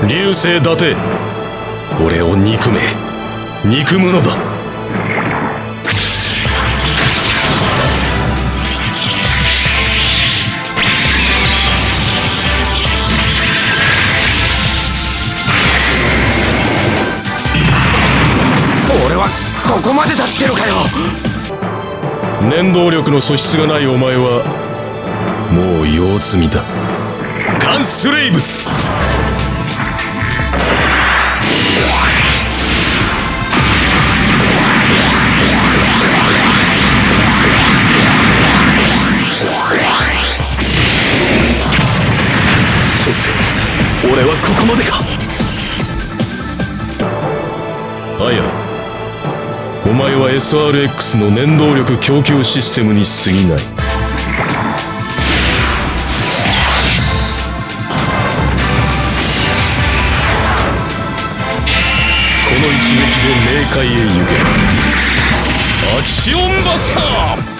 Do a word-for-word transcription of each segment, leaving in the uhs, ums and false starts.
流星伊達、俺を憎め、憎むのだ。 俺はここまでだってのかよ。 念動力の素質がないお前はもう用済みだ。ガンスレイブ。そうせ、俺はここまでか。あや、お前は エスアールエックス の念動力供給システムに過ぎない。この一撃で冥界へ行け。アクションバスター。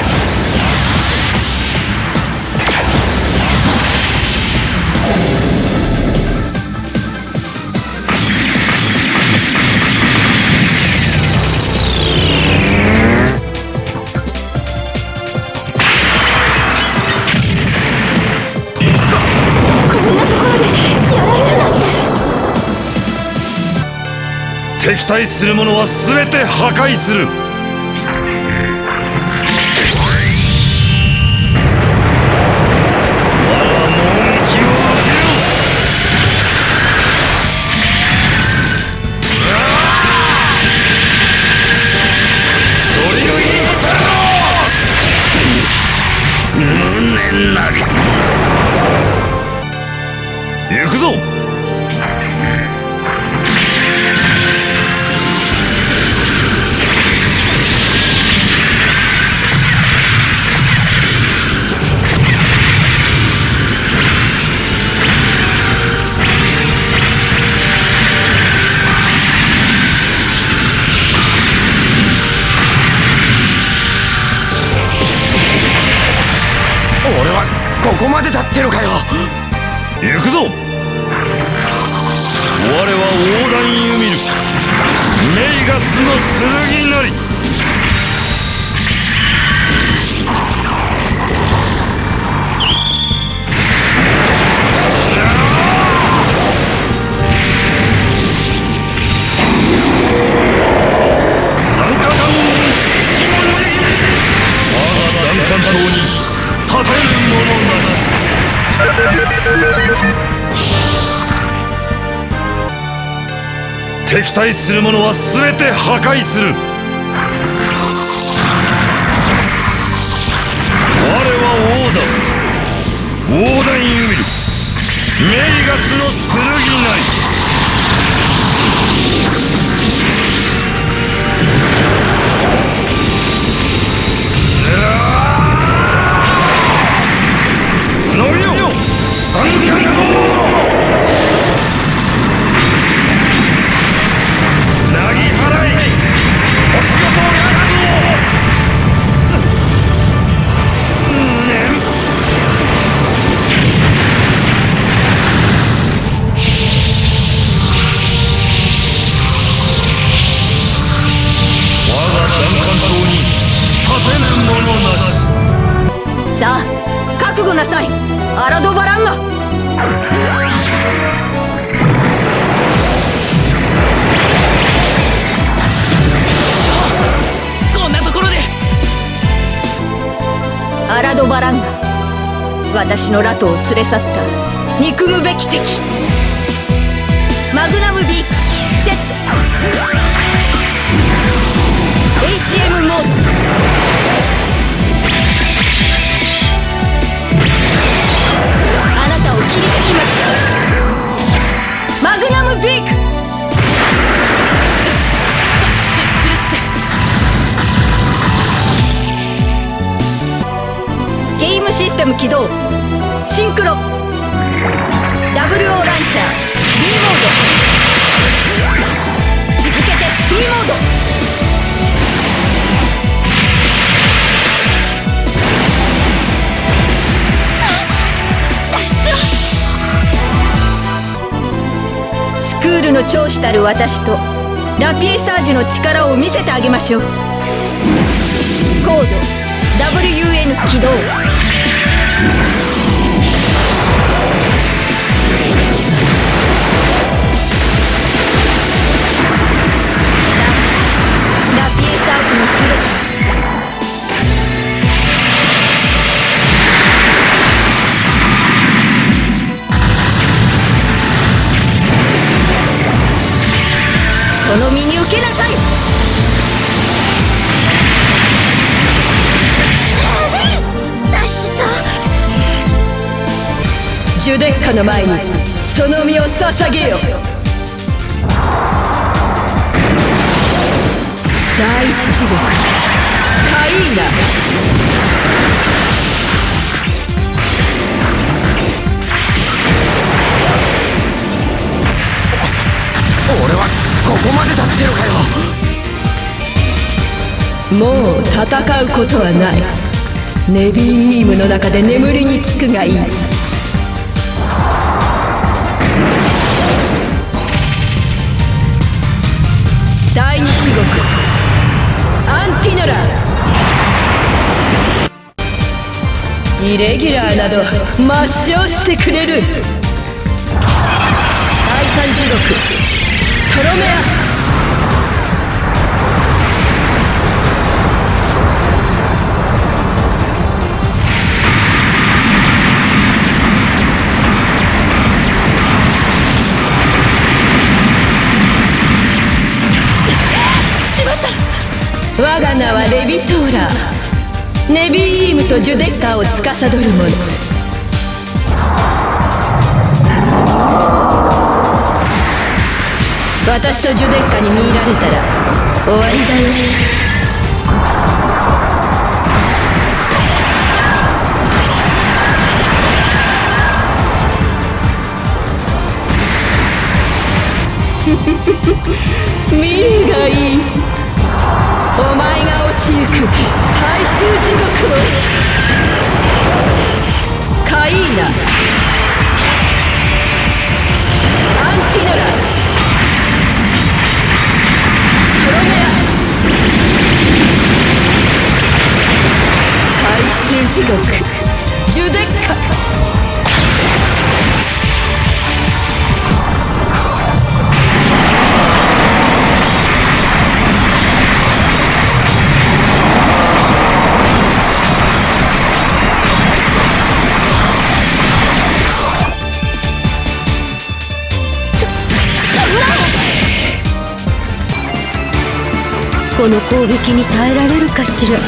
敵対する者は全て破壊する。我は猛撃を受ける。ドリルインフェルノ。無念なり。行くぞ。 俺はここまでだってのかよ。 行くぞ。我は横断ユミル、メイガスの剣なり。残火弾一文字。我が残火刀に立てる者なし。敵対する者は全て破壊する。我は王だ。横断ユミル、メイガスの剣なり。伸びよ残火刀。なぎ払い星ごとやつを。ねん。我が残火刀に立てぬ者なし。 さあ覚悟なさい、アラドバランガ。 こんなところで。 アラドバランガ、私のラトを連れ去った憎むべき敵。マグナムビークセット。 エイチエム モード。切り裂きます。マグナムビーク。 脱出するっせ。ゲームシステム起動。シンクロ ダブリューオー ランチャー B モード。続けて B モード。 クールの長子たる私とラピエサージュの力を見せてあげましょう。コード ダブリューエヌ 起動。ラピエサージュのすべてその身に受けなさい。ジュデッカの前にその身を捧げよ。第一地獄カイーナ。 俺はここまでだってのかよ。 もう戦うことはない。ネビーイームの中で眠りにつくがいい。第二地獄アンティノラ。イレギュラーなど抹消してくれる。第三地獄トロメア。我が名はレビトーラー。ネビーイームとジュデッカーを司る者。私とジュデッカに見入られたら終わりだよ。見るがいい。お前が落ちゆく最終地獄を。カイーナアンティノラトロメア。最終地獄ジュデッカ。この攻撃に耐えられるかしら。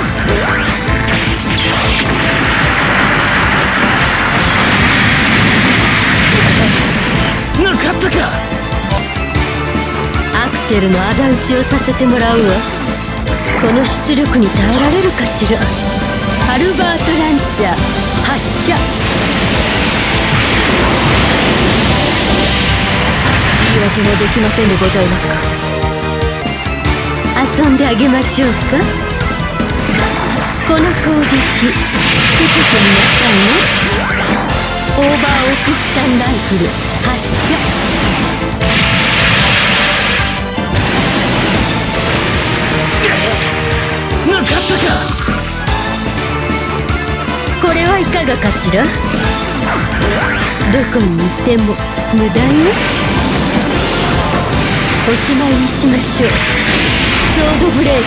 なかったか。 アクセルの仇討ちをさせてもらうわ。この出力に耐えられるかしら。ハルバートランチャー発射。言い訳もできませんでございますか。遊んであげましょうか。この攻撃受けてみなさいね。オーバーオークスタンライフル発射。 なかったか。 これはいかがかしら。どこにいても無駄よ。おしまいにしましょう。ソードブレーカー。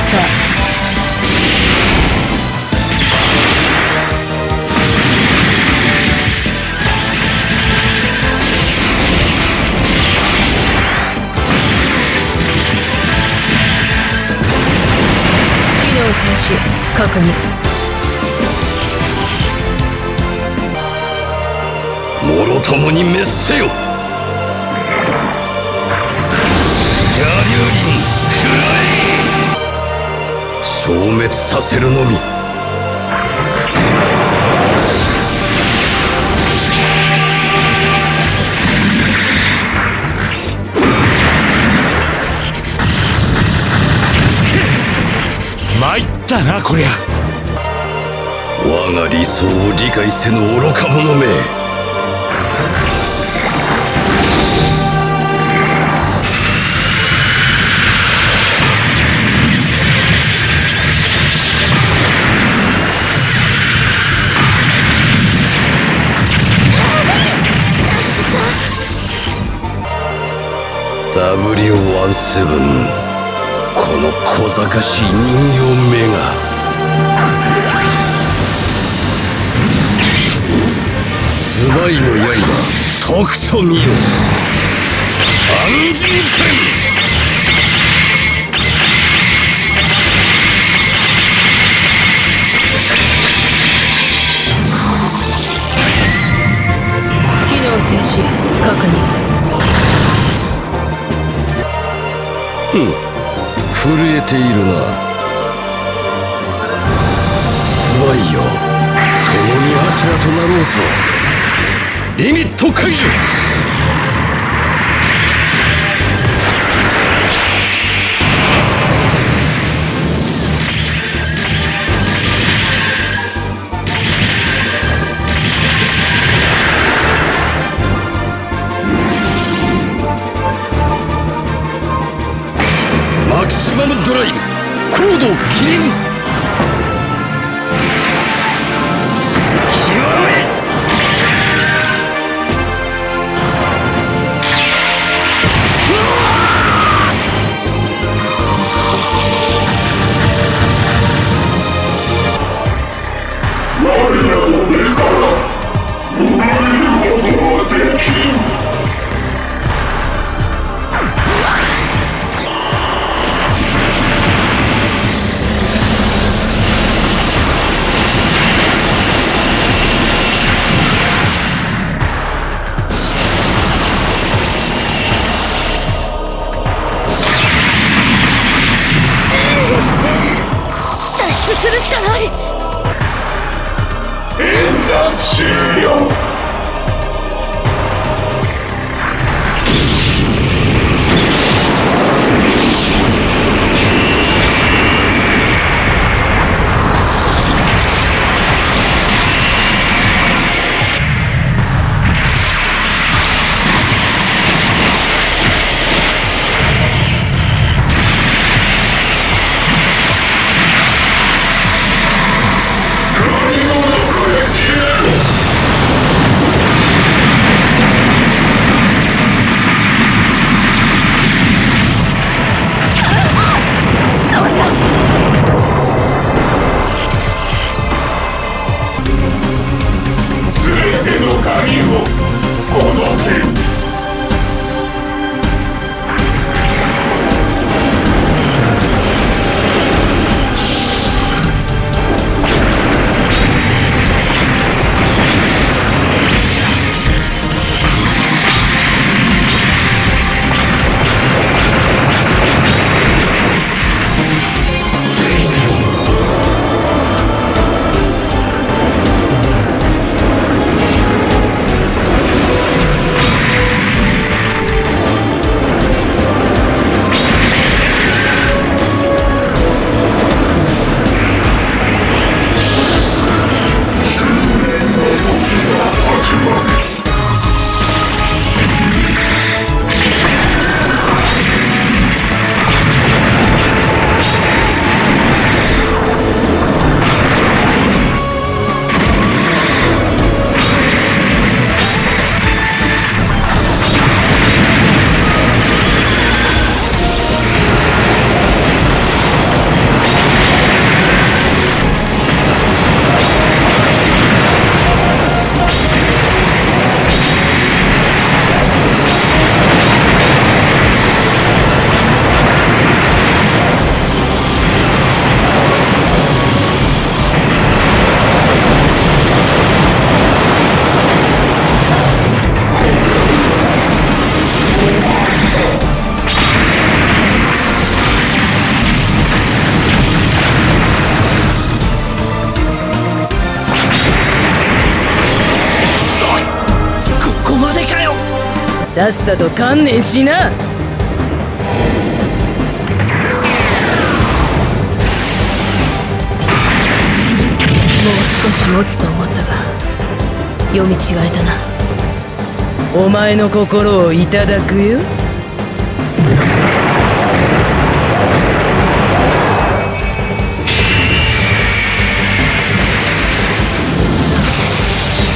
機能停止確認。 もろともに滅せよ。邪竜輪食らえ。消滅させるのみ。 参ったなこりゃ。 我が理想を理解せぬ愚か者め。 ダブリューじゅうなな この小賢しい人形めがスバイの刃とくと見よ暗人戦。 機能停止確認。 ふん、震えているな。スバイよ、共に柱となろうぞ。リミット解除。マキシマムドライブコードキリン。極め。 するしかない。 演算終了。 さっさと観念しな。 もう少し持つと思ったが読み違えたな。 お前の心をいただくよ。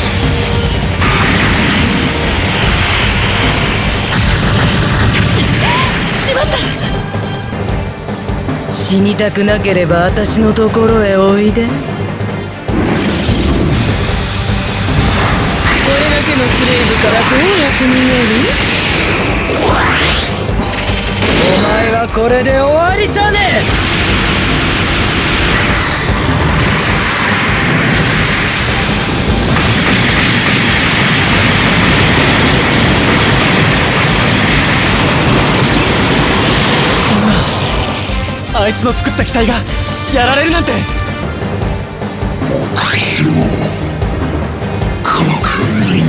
こ死にたくなければ私のところへおいで。これだけのスレーブからどうやって逃げる？お前はこれで終わりさね。 あいつの作った機体がやられるなんて。 国民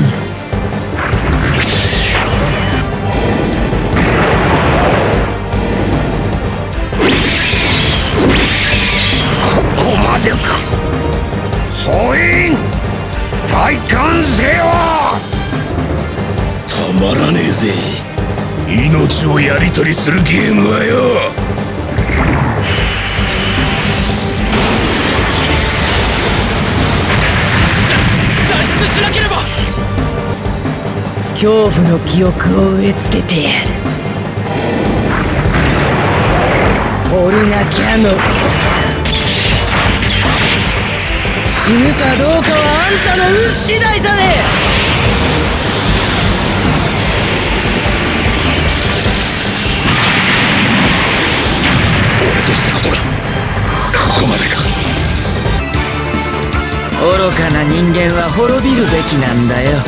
ここまでか。総員体感せよ。たまらねえぜ、命をやり取りするゲームはよ。 しなければ。 恐怖の記憶を植え付けてやる。オルガキャノン、死ぬかどうかはあんたの運次第さね。 俺としたことがここまでか。 愚かな人間は滅びるべきなんだよ。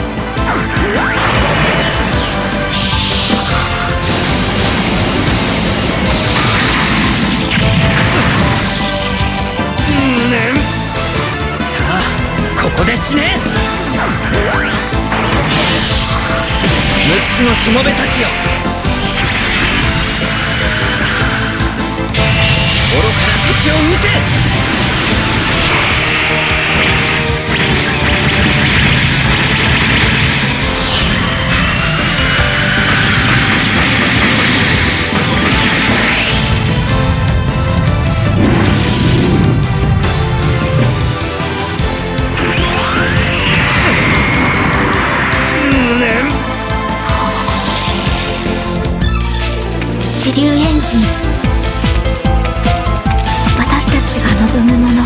さあここで死ね。むっつのしもべたちよ、愚かな敵を撃て。 支流エンジン、私たちが望むもの。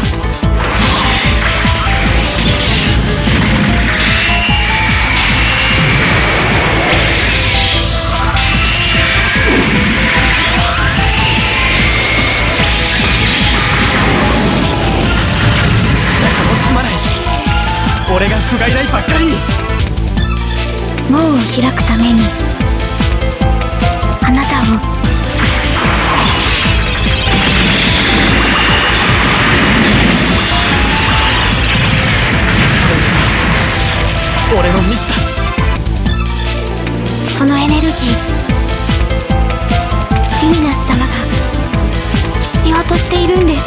二人ともすまない。俺が不甲斐ないばっかりに。 門を開くためにあなたを俺のミスだ。 そのエネルギー、ルミナス様が必要としているんです。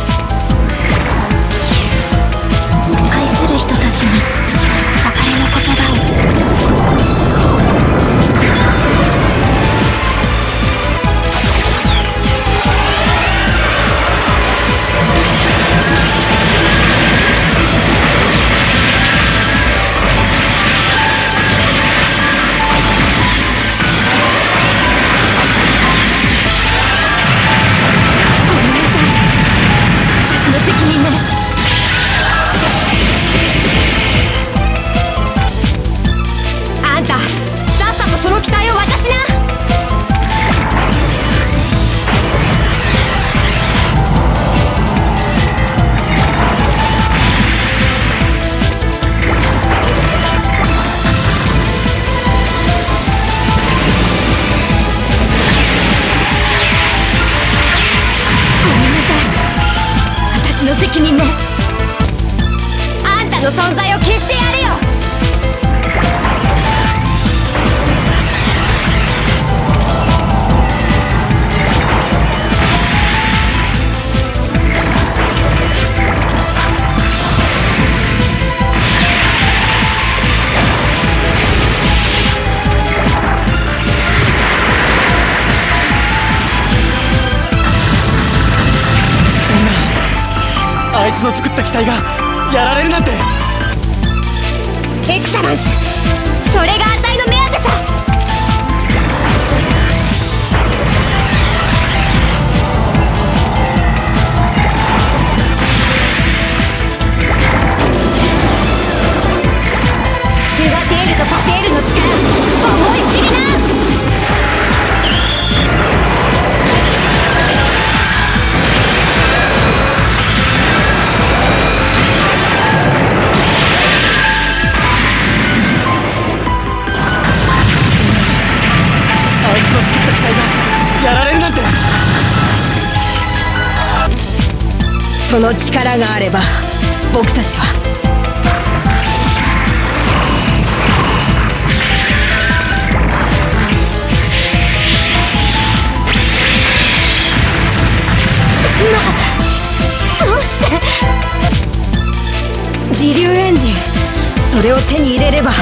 愛する人たちに別れの言葉を。 責任ね。あんたの存在を消してやるよ。 あいつの作った機体がやられるなんて。 エクサランス、それがあたいの目当てさ。 その力があれば僕たちはどうして？ 自流エンジン、それを手に入れれば。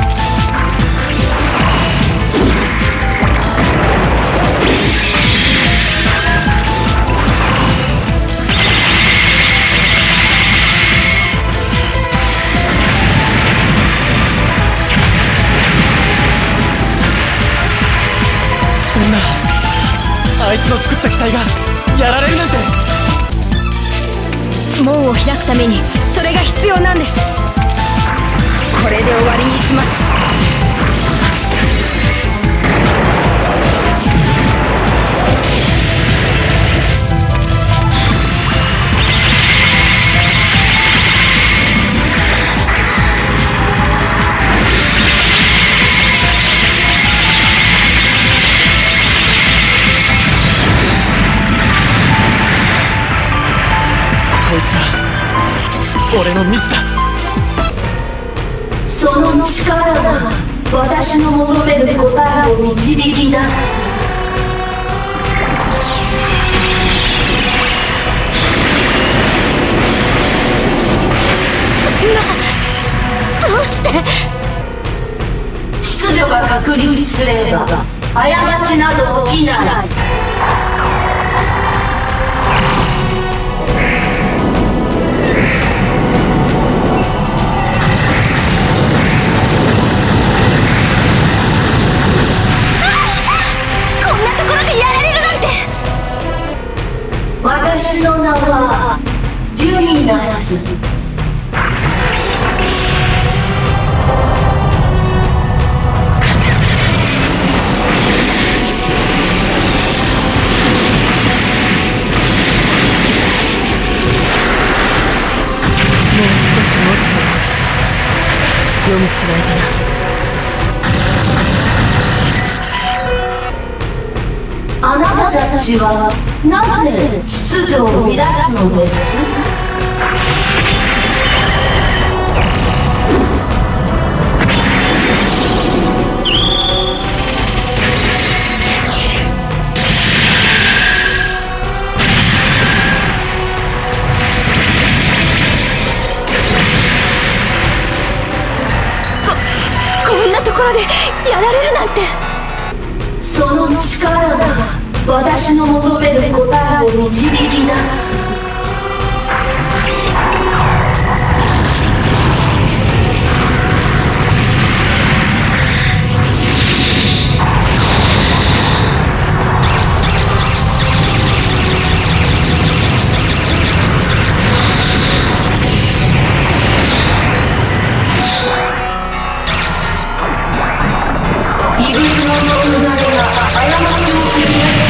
そんな、あいつの作った機体がやられるなんて。 門を開くためにそれが必要なんです。これで終わりにします。 こいつは俺のミスだ。 その力が私の求める答えを導き出す。 そんな、どうして？ 秩序が確立すれば過ちなど起きない。私の名はデュミナス。 もう少し持つと思ったが読み違えたな。 あなたたちはなぜ秩序を乱すのです？ こ、こんなところでやられるなんて。 その力が私の求める答えを導き出す。異物の存在が過ちを生み出す。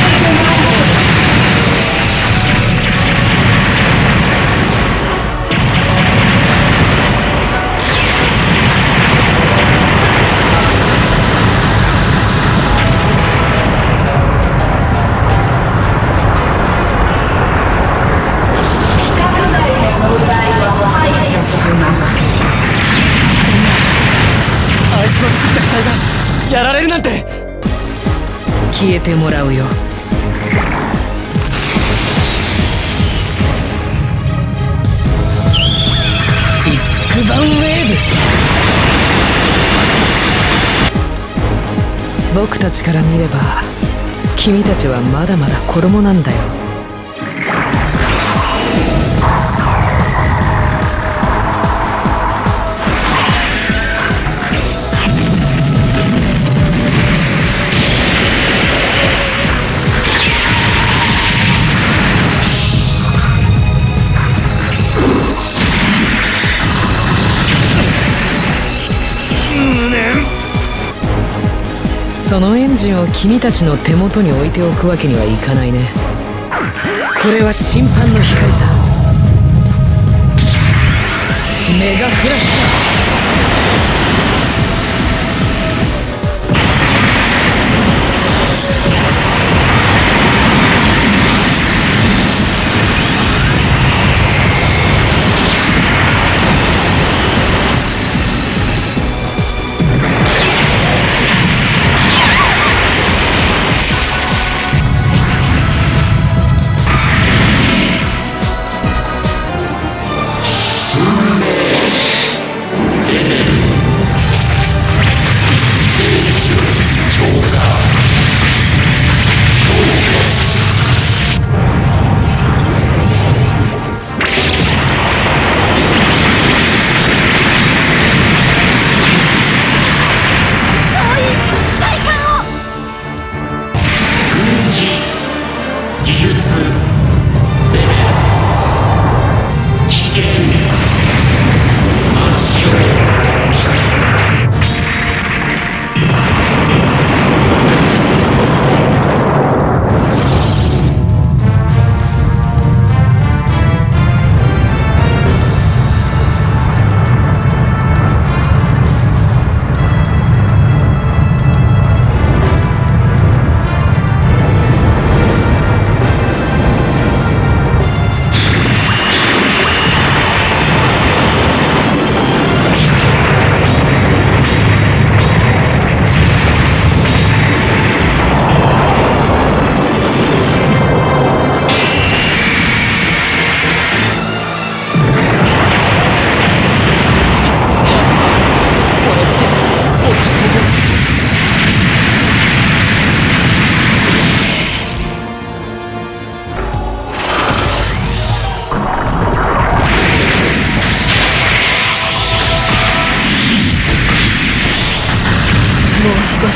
あいつの作った機体がやられるなんて。 消えてもらうよ。ビッグバンウェーブ。僕たちから見れば君たちはまだまだ子供なんだよ。そのエンジンを君たちの手元に置いておくわけにはいかないね。これは審判の光さ。メガフラッシュ。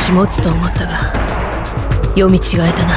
し持つと思ったが読み違えたな。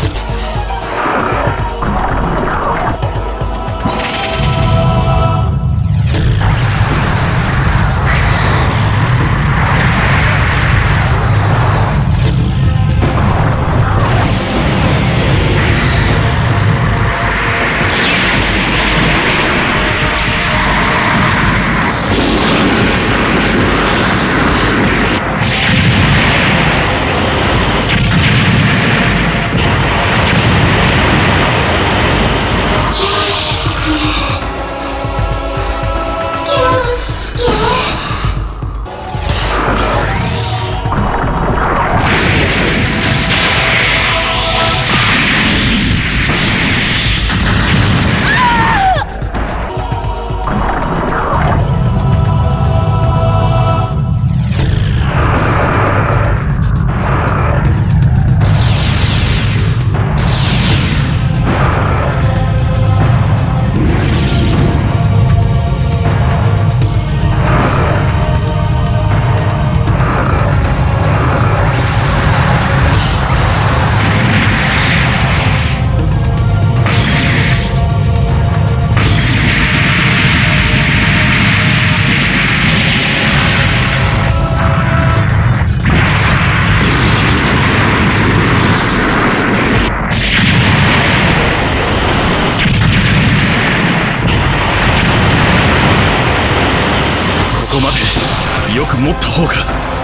ここまでよく持った方が。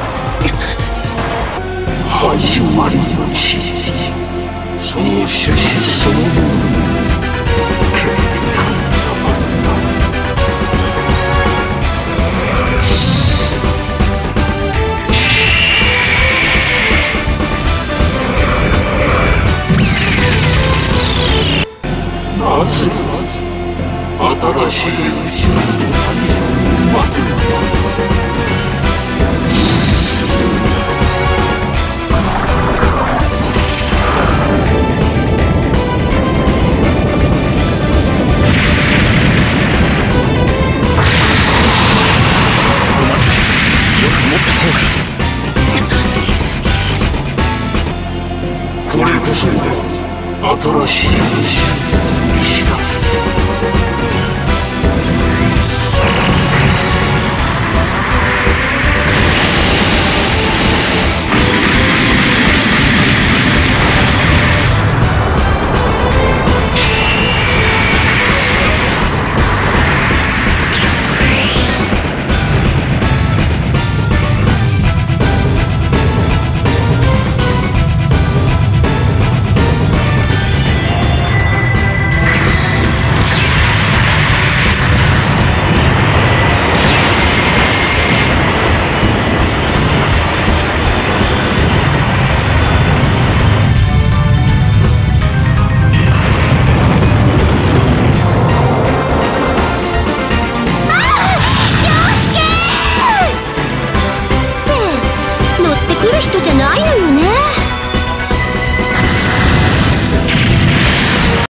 始まりの地、その趣旨そのもの。なぜ新しい宇宙の誕生を待てるのか。これこそが新しい宇宙の意志だ。 人じゃない